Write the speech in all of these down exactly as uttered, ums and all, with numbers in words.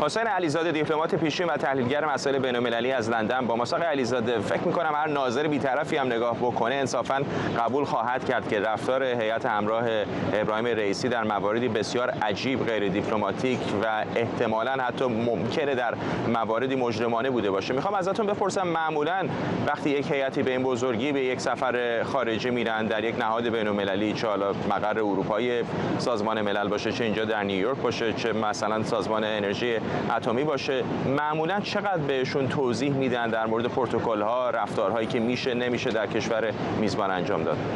حسین علیزاده دیپلمات پیشین و تحلیلگر مسائل بین‌المللی از لندن با ما. آقای علیزاده، فکر می‌کنم هر ناظر بی‌طرفی هم نگاه بکنه انصافاً قبول خواهد کرد که رفتار هیئت همراه ابراهیم رئیسی در مواردی بسیار عجیب، غیر دیپلماتیک و احتمالاً حتی ممکنه در مواردی مجرمانه بوده باشه. میخوام ازتون بپرسم معمولاً وقتی یک هیئتی به این بزرگی به یک سفر خارجی میرن در یک نهاد بین‌المللی، چه حالا مقر اروپایی سازمان ملل باشه، چه اینجا در نیویورک باشه، چه مثلا سازمان انرژی اتمی باشه، معمولا چقدر بهشون توضیح میدن در مورد پروتکل‌ها، رفتارهایی که میشه نمیشه در کشور میزبان انجام داد؟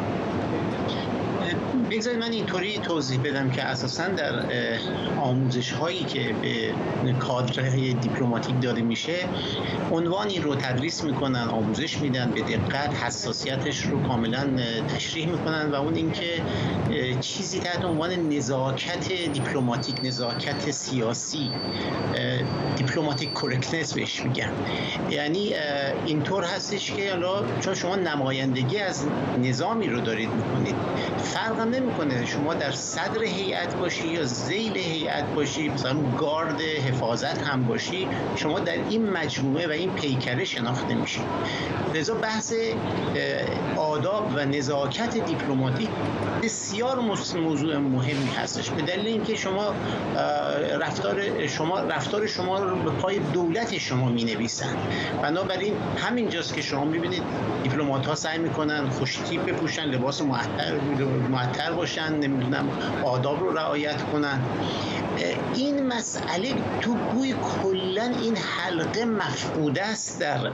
بگذارید من اینطوری توضیح بدم که اساساً در آموزش هایی که به کادرهای دیپلماتیک داده میشه عنوانی رو تدریس میکنن، آموزش میدن، به دقت حساسیتش رو کاملا تشریح میکنن و اون اینکه چیزی تحت عنوان نزاکت دیپلماتیک، نزاکت سیاسی، دیپلماتیک کورکتنس بهش میگن. یعنی اینطور هستش که حالا چون شما نمایندگی از نظامی رو دارید میکنید، فرق نمیکنه شما در صدر هیئت باشی یا ذیل هیئت باشی، مثلا گارد حفاظت هم باشی، شما در این مجموعه و این پیکره شناخته میشید. لذا بحث آداب و نزاکت دیپلماتیک بسیار موضوع مهمی هستش، به دلیل اینکه شما رفتار شما رفتار شما رو به پای دولت شما مینویسن. بنابراین همینجاست که شما میبینید دیپلمات ها سعی میکنن خوشتیپ بپوشن، لباس معطر معطر باشن، نمیدونم آداب رو رعایت کنن. این مسئله تو گوی کلن این حلقه مفقوده است در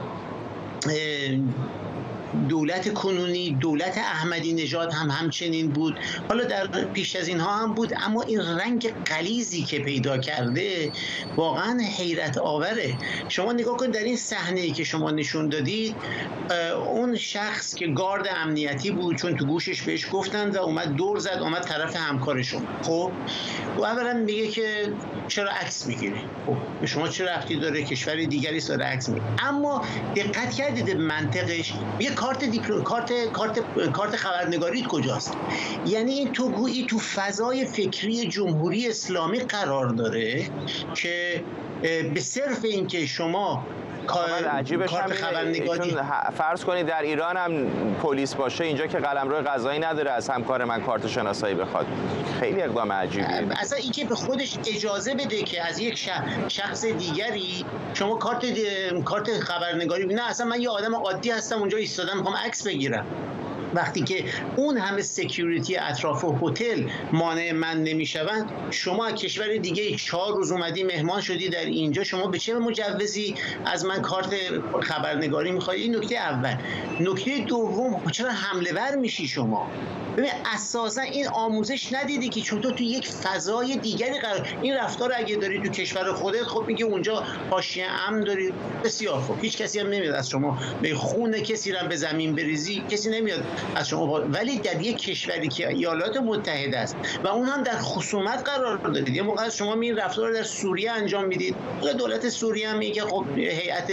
دولت کنونی. دولت احمدی نژاد هم همچنین بود، حالا در پیش از اینها هم بود، اما این رنگ غلیظی که پیدا کرده واقعا حیرت آوره. شما نگاه کن در این صحنه‌ای که شما نشون دادید، اون شخص که گارد امنیتی بود چون تو گوشش بهش گفتن و اومد دور زد، اومد طرف همکارشون. خب و اولا میگه که چرا عکس میگیری؟ خب به شما چه ربطی داره؟ کشور دیگری است داره عکس میگیره. اما دقت کردید منطقش میگه کارت دیپلم کارت کارت کارت خبرنگاریت کجاست؟ یعنی این تو گویی تو فضای فکری جمهوری اسلامی قرار داره که به صرف اینکه شما عجیبش هم خبرنگاری، فرض کنید در ایران هم پلیس باشه اینجا که قلمرو قضایی نداره از همکار من کارت شناسایی بخواد. خیلی اقدام عجیبیه. اصلا این که به خودش اجازه بده که از یک شخص دیگری شما کارت کارت خبرنگاری، نه اصلا من یه آدم عادی هستم اونجا ایستادم میخوام عکس بگیرم. وقتی که اون همه سکیوریتی اطراف هتل مانع من نمیشوند، شما کشور دیگه چهار روز اومدی مهمان شدی در اینجا، شما به چه مجوزی از من کارت خبرنگاری میخوای؟ این نکته اول. نکته دوم، چرا حمله ور میشی شما؟ ببین اساسا این آموزش ندیدی که چطور تو یک فضای دیگری قرار. این رفتار اگه داری تو کشور خودت، خب میگه اونجا حاشیه امن داری، بسیار خوب، هیچ کسی هم نمیاد از شما به خون کسی رو به زمین بریزی، کسی نمیاد از شما. ولی در یک کشوری که ایالات متحده است و اون هم در خصومت قرار دارید، یه موقع شما می رفتار در سوریه انجام میدید، دولت سوریه هم میگه خب هیئت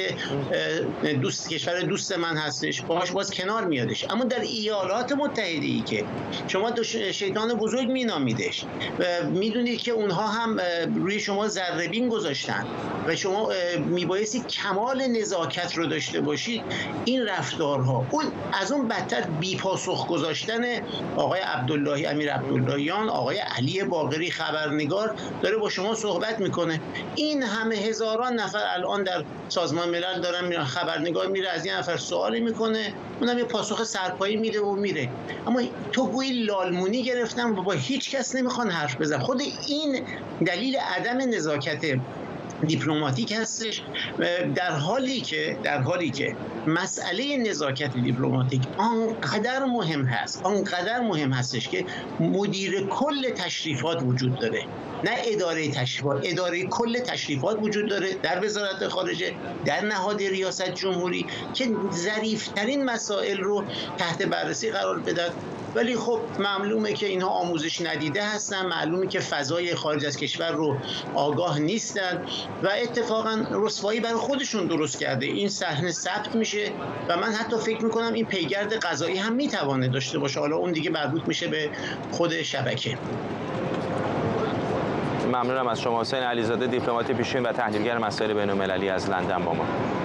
دوست کشور دوست من هستش، باهاش باز کنار میادش. اما در ایالات متحده ای که شما دو شیطان بزرگ مینامیدش و میدونید که اونها هم روی شما ذره‌بین گذاشتن و شما میبایستی کمال نزاکت رو داشته باشید، این رفتارها، اون از اون بدتر بی‌پاسخ گذاشتن آقای عبداللهی، امیر عبداللهیان، آقای علی باقری خبرنگار داره با شما صحبت میکنه. این همه هزاران نفر الان در سازمان ملل دارن میرن، خبرنگار میره از این نفر سوالی میکنه، اونم یه پاسخ سرپایی میده و میره. اما تو گویی لالمونی گرفتن و با هیچ کس نمیخوان حرف بزن. خود این دلیل عدم نزاکت دیپلماتیک هستش، در حالی که در حالی که مسئله نزاکت دیپلماتیک آنقدر مهم هست، آنقدر مهم هستش که مدیر کل تشریفات وجود داره، نه اداره تشریفات، اداره کل تشریفات وجود داره در وزارت خارجه، در نهاد ریاست جمهوری که ظریف‌ترین مسائل رو تحت بررسی قرار بدن. ولی خب معلومه که اینها آموزش ندیده هستن، معلومه که فضای خارج از کشور رو آگاه نیستن و اتفاقا رسوایی برای خودشون درست کرده. این صحنه ثبت میشه و من حتی فکر میکنم این پیگرد قضایی هم میتوانه داشته باشه، حالا اون دیگه مربوط میشه به خود شبکه. ممنونم از شما. حسین علیزاده، دیپلمات پیشین و تحلیلگر مسائل بین‌المللی از لندن با ما.